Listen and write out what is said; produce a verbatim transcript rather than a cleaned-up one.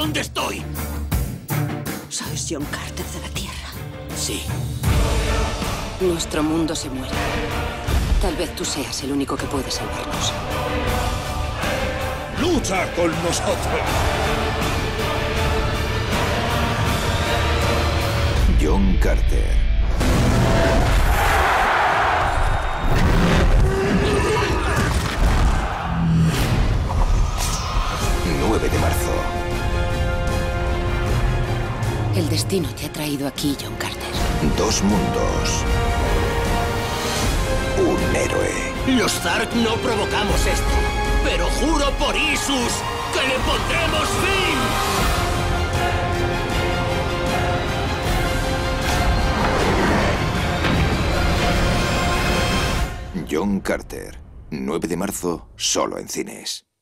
dónde estoy. Sois John Carter de la Tierra. Sí. Nuestro mundo se muere. Tal vez tú seas el único que puede salvarnos. ¡Lucha con nosotros! John Carter. nueve de marzo. El destino te ha traído aquí, John Carter. Dos mundos. Un héroe. Los Zark no provocamos esto, pero juro por Isus que le pondremos fin. John Carter. nueve de marzo, solo en cines.